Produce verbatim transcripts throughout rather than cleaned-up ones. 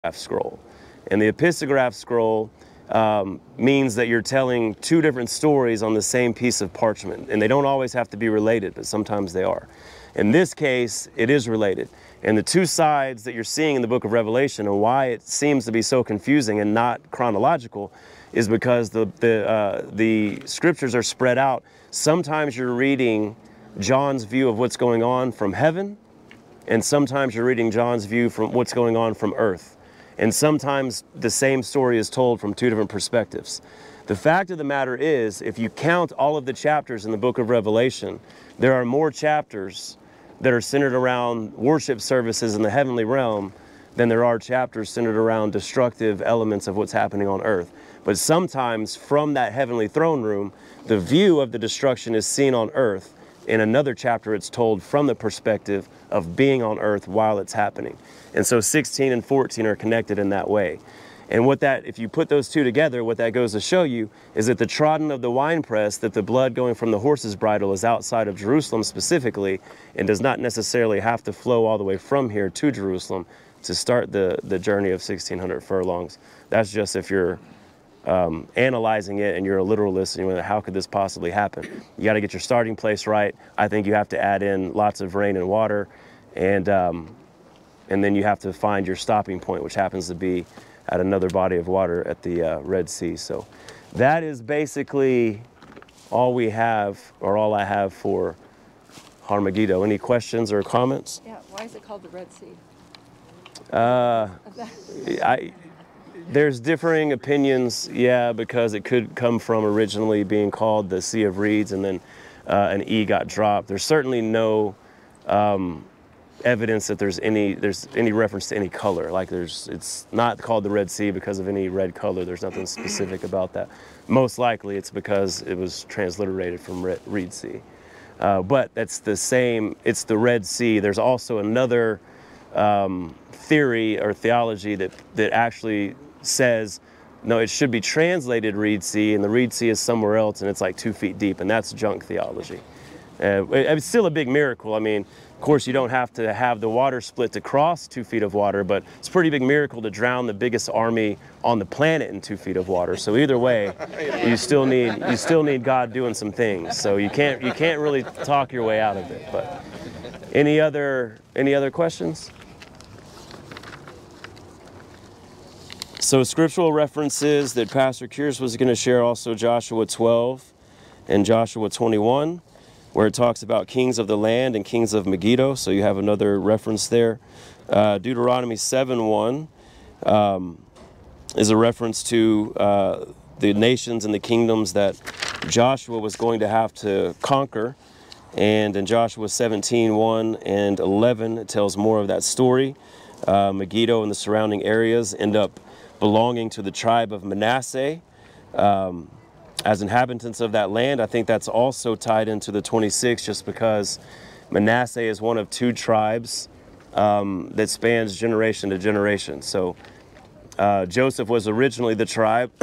scroll. And the epistograph scroll um, means that you're telling two different stories on the same piece of parchment. And they don't always have to be related, but sometimes they are. In this case, it is related. And the two sides that you're seeing in the book of Revelation and why it seems to be so confusing and not chronological is because the, the, uh, the scriptures are spread out. Sometimes you're reading John's view of what's going on from heaven, and sometimes you're reading John's view from what's going on from earth. And sometimes the same story is told from two different perspectives. The fact of the matter is, if you count all of the chapters in the book of Revelation, there are more chapters that are centered around worship services in the heavenly realm than there are chapters centered around destructive elements of what's happening on earth. But sometimes from that heavenly throne room, the view of the destruction is seen on earth. In another chapter, it's told from the perspective of being on earth while it's happening. And so sixteen and fourteen are connected in that way. And what that, if you put those two together, what that goes to show you is that the trodden of the winepress, that the blood going from the horse's bridle is outside of Jerusalem specifically, and does not necessarily have to flow all the way from here to Jerusalem to start the, the journey of sixteen hundred furlongs. That's just if you're um, analyzing it and you're a literalist and you wonder, how could this possibly happen? You got to get your starting place right. I think you have to add in lots of rain and water, and, um, and then you have to find your stopping point, which happens to be at another body of water at the uh, Red Sea. So that is basically all we have, or all I have for Har Megiddo. Any questions or comments? Yeah, why is it called the Red Sea? Uh, I, there's differing opinions, yeah, because it could come from originally being called the Sea of Reeds, and then uh, an E got dropped. There's certainly no um, evidence that there's any there's any reference to any color. Like there's, it's not called the Red Sea because of any red color. There's nothing specific about that. Most likely it's because it was transliterated from Red, Reed Sea. Uh, but that's the same, it's the Red Sea. There's also another um, theory or theology that, that actually says, no, it should be translated Reed Sea, and the Reed Sea is somewhere else, and it's like two feet deep, and that's junk theology. Uh, it, it's still a big miracle. I mean, of course, you don't have to have the water split to cross two feet of water, but it's a pretty big miracle to drown the biggest army on the planet in two feet of water. So either way, you still need you still need God doing some things. So you can't you can't really talk your way out of it. But any other any other questions? So scriptural references that Pastor Kears was going to share, also Joshua twelve and Joshua twenty-one, where it talks about kings of the land and kings of Megiddo. So you have another reference there. Uh, Deuteronomy seven one um, is a reference to uh, the nations and the kingdoms that Joshua was going to have to conquer. And in Joshua seventeen one and eleven, it tells more of that story. Uh, Megiddo and the surrounding areas end up belonging to the tribe of Manasseh. Um, as inhabitants of that land. I think that's also tied into the twenty-six, just because Manasseh is one of two tribes um, that spans generation to generation. So uh, Joseph was originally the tribe,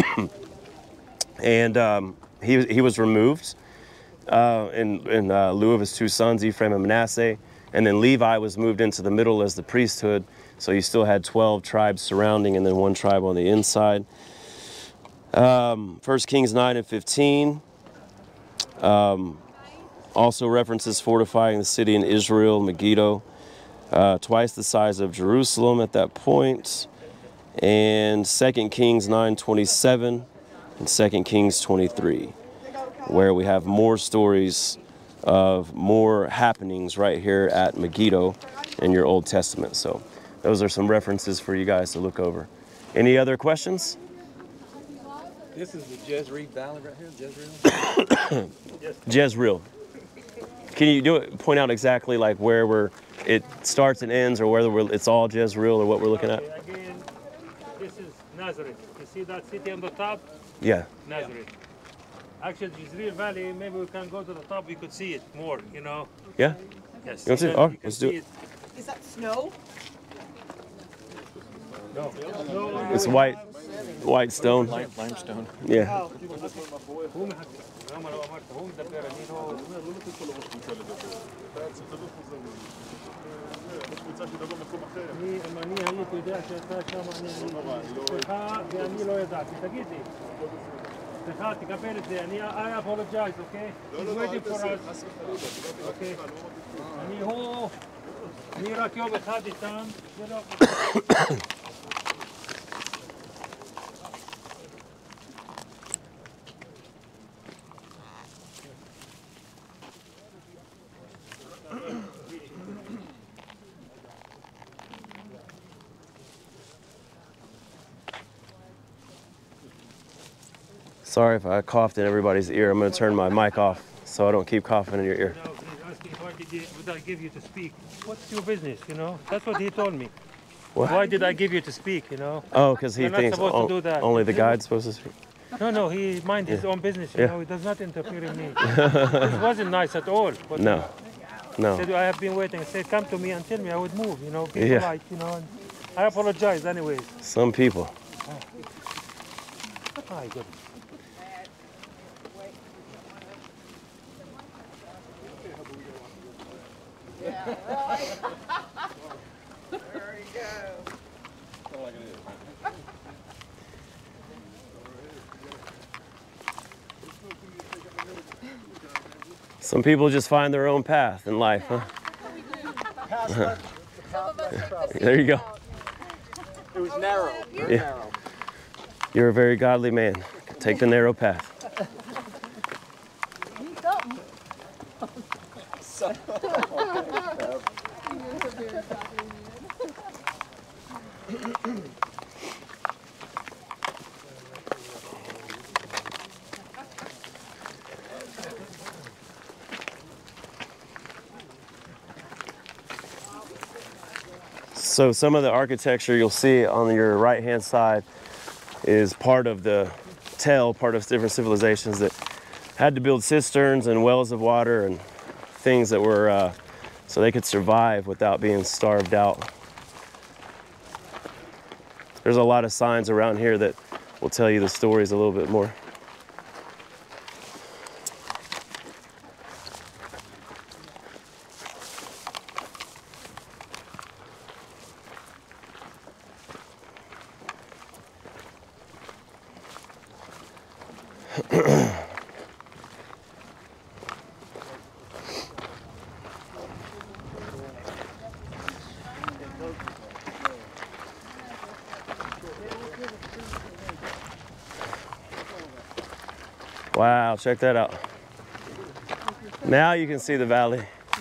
and um, he, he was removed uh, in, in uh, lieu of his two sons, Ephraim and Manasseh. And then Levi was moved into the middle as the priesthood. So you still had twelve tribes surrounding and then one tribe on the inside. Um, First Kings nine and fifteen um, also references fortifying the city in Israel, Megiddo, uh, twice the size of Jerusalem at that point. And Second Kings nine twenty-seven and Second Kings twenty-three, where we have more stories of more happenings right here at Megiddo in your Old Testament. So those are some references for you guys to look over. Any other questions? This is the Jezreel Valley right here, Jezreel? Jezreel. Can you do it, point out exactly like where we're, it starts and ends, or whether we're, it's all Jezreel, or what we're looking at? Okay, again, this is Nazareth. You see that city on the top? Yeah. Nazareth. Actually, Jezreel Valley, maybe we can go to the top, we could see it more, you know? Yeah? Yes. You want to? Then Oh, you can let's do see it. Is that snow? No. No. It's white, white stone. Lime, limestone. Yeah. Oh. אני, אם אני הייתי יודע שאתה שם, אני הייתי. סליחה, ואני לא ידעתי. תגיד לי. סליחה, תקבל את זה. אני, I apologize, אוקיי? He's waiting for us. אוקיי. אני הוא, אני רק יום אחד איתם. זה לא... Sorry if I coughed in everybody's ear. I'm going to turn my mic off so I don't keep coughing in your ear. No, he's asking why did, you, did I give you to speak? What's your business, you know? That's what he told me. What? Why did I give you to speak, you know? Oh, because he You're not thinks supposed to o- do that. only the guide's supposed to speak. No, no, he mind his own business, you Yeah. know? He does not interfere in me. It wasn't nice at all. But No, no. said, I have been waiting. I said, come to me and tell me I would move, you know? Be Yeah. polite, you know? And I apologize anyways. Some people. My goodness. Some people just find their own path in life, huh? There you go. It was narrow. Very Yeah. narrow. You're a very godly man. Take the narrow path. So some of the architecture you'll see on your right hand side is part of the tell, part of different civilizations that had to build cisterns and wells of water and things that were uh, so they could survive without being starved out. There's a lot of signs around here that will tell you the stories a little bit more. Wow, check that out. Now you can see the valley.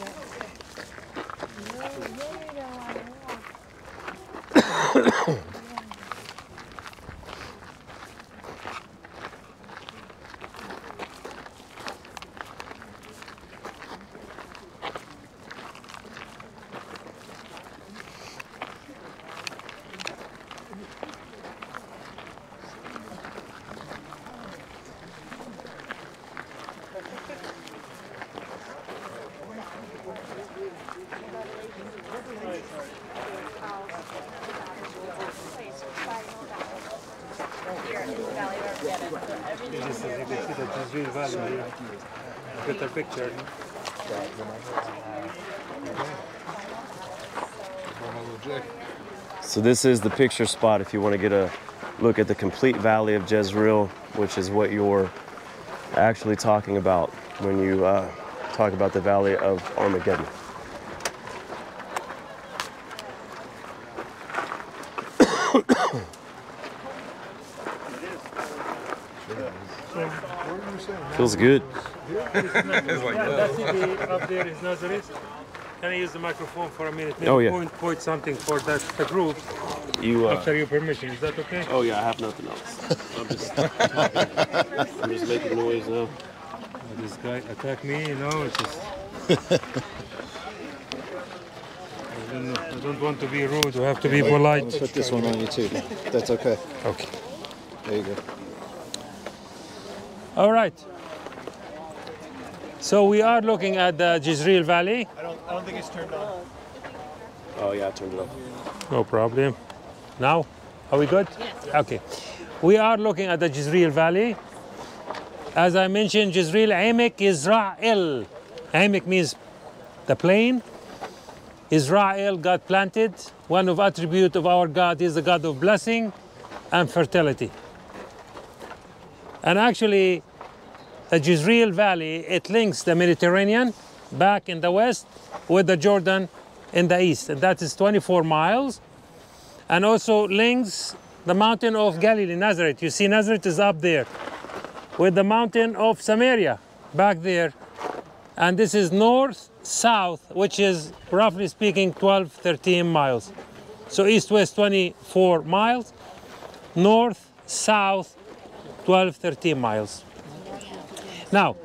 This is, you can see the Jezreel Valley here. Get a picture. So this is the picture spot if you want to get a look at the complete valley of Jezreel, which is what you're actually talking about when you uh, talk about the valley of Armageddon. Feels good. That city up there is Nazareth. Can I use the microphone for a minute? Maybe Oh, yeah. Point, point something for that the group You. Uh, after your permission. Is that okay? oh yeah, I have nothing else. I'm just talking. I'm just making noise now. This guy attacked me, you know. It's just. I don't know. I don't want to be rude. I have to be polite. Put this one on you too. That's okay. Okay. There you go. All right. So we are looking at the Jezreel Valley. I don't. I don't think it's turned on. Oh yeah, I turned it off. No problem. Now, are we good? Okay. We are looking at the Jezreel Valley. As I mentioned, Jezreel Amek Israel. Amek means the plain. Israel, God planted. One of attribute of our God is the God of blessing and fertility. And actually, the Jezreel Valley, it links the Mediterranean back in the west with the Jordan in the east. And that is twenty-four miles. And also links the mountain of Galilee, Nazareth. You see Nazareth is up there with the mountain of Samaria back there. And this is north, south, which is roughly speaking twelve, thirteen miles. So east-west twenty-four miles, north, south, twelve, thirteen miles. Now,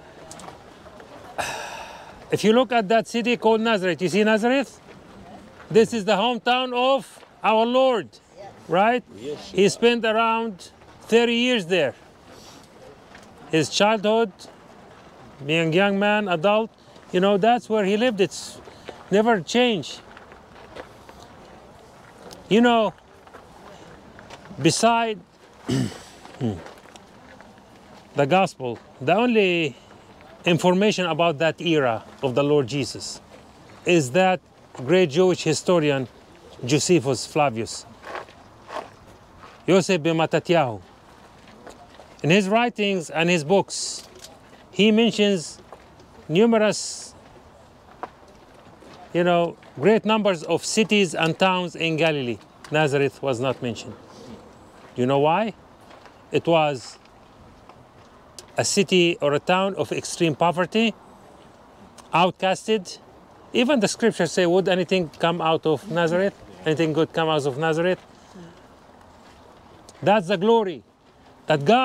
if you look at that city called Nazareth, you see Nazareth? This is the hometown of our Lord, right? He spent around thirty years there. His childhood, being young man, adult, you know, that's where he lived. It's never changed. You know, beside the gospel, the only information about that era of the Lord Jesus is that great Jewish historian, Josephus Flavius, Yosef ben Mattatiyahu. In his writings and his books, he mentions numerous, you know, great numbers of cities and towns in Galilee. Nazareth was not mentioned. Do you know why? It was a city or a town of extreme poverty, outcasted. Even the scriptures say, would anything come out of Nazareth? Anything good come out of Nazareth? That's the glory that God